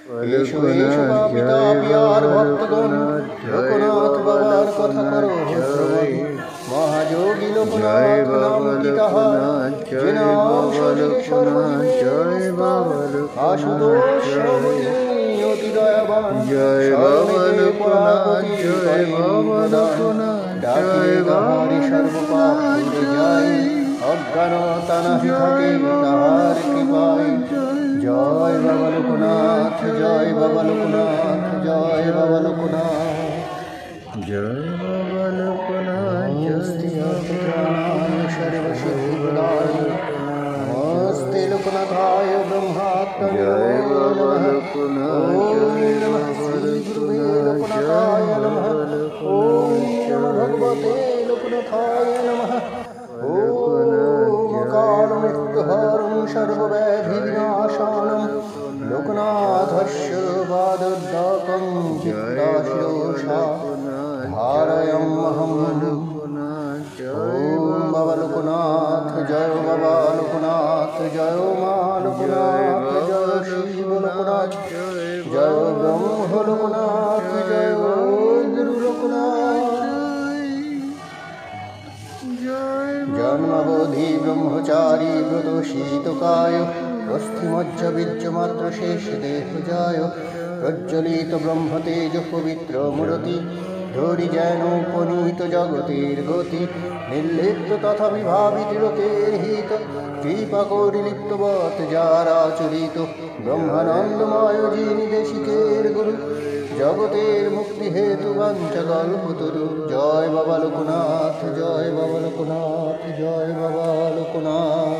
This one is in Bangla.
এসো এসো পাপী তাপিয়ার ভক্তগণ, লোকনাথ বাবার কথা করো শ্রবণ। মহাযোগী লোকনাথ নামটি তাহার, যে নাম শরীরে সর্বজীবে আশুতোষ সর্বজী অতি দয়াবান। স্মরণেতে পরাগতি করেন প্রদান, ডাকিলে তাহারে সর্বপাপ দূরে যায়। অজ্ঞানতা নাহি থাকে তাহার কৃপায়। জয় বাবা লোকনাথ, জয় বাবা লোকনাথ, জয় বাবা লোকনাথ, জয় বাবা লোকনাথ, নমস্তে লোকনাথায় ব্রহ্মাত্মনে জয় বাবা নমঃ। লোকনাথ, ওম জয় নমঃ বাবা শ্রী গুরুবে লোকনাথ, লোকনাথায় জয় নমঃ। বাবা ওম লোকনাথ, নমঃ ভগবতে লোকনাথায় নমঃ। লোকনাথ, ওম কাল মৃত্যুহরং সর্বব্যাধি বিনাশানং লোকনাথস্য পাদোদ্যকং চিত্তাশিরোষা ধারয়ম্যহং। ওম বাবা লোকনাথ, জয় বাবা লোকনাথ, জয় মা লোকনাথ, জয় শিব লোকনাথ, জয় ব্রহ্ম লোকনাথ, জয় গুরু লোকনাথ। জন্মাবধি ব্রহ্মচারী ব্রত শীতকায়, অস্থিমজ্জ বীর্যমাত্র শেষ দেহ যায়। প্রজ্বলিত ব্রহ্মতেজ পবিত্র মূরতি, ধরি যেন উপনীত জগতের গতি। নির্লিপ্ত তথা বিভাবিত লোকের হিত, কৃপা করি লিপ্তবৎ যারা আচরিত। ব্রহ্মানন্দময় যিনি দেশিকের গুরু, জগতের মুক্তি হেতু বাঞ্ছা কল্পতরু। জয় বাবা লোকনাথ, জয় বাবা লোকনাথ, জয় বাবা লোকনাথ।